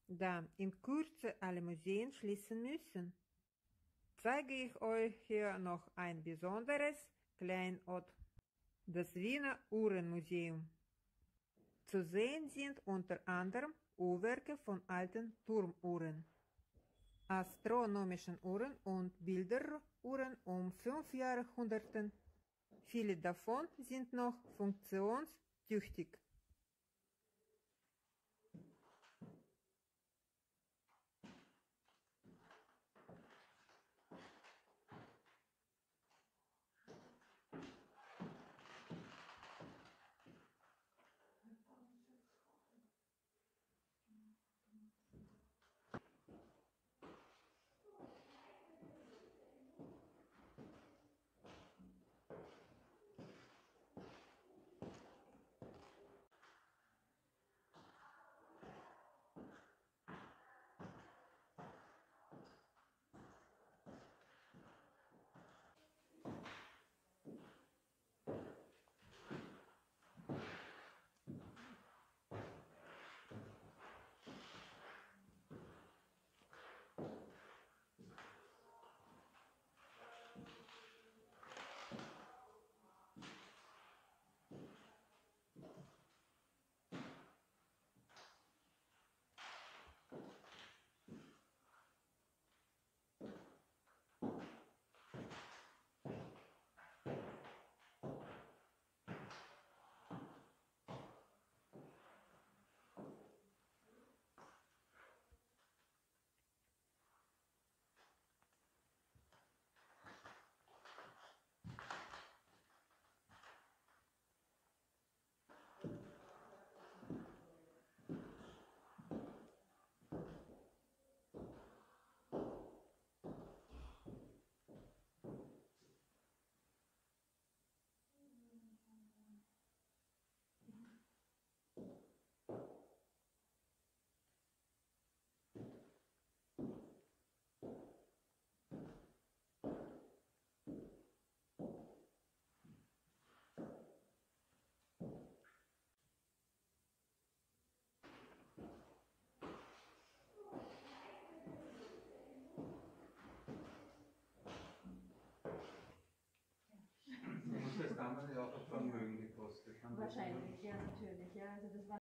da in Kürze alle Museen schließen müssen, zeige ich euch hier noch ein besonderes Kleinod, das Wiener Uhrenmuseum. Zu sehen sind unter anderem Uhrwerke von alten Turmuhren, astronomischen Uhren und Bilderuhren um 5 Jahrhunderten. Viele davon sind noch funktionstüchtig. Muss das damals ja auch ein Vermögen gekostet haben? Wahrscheinlich, ja, natürlich. Ja, also das war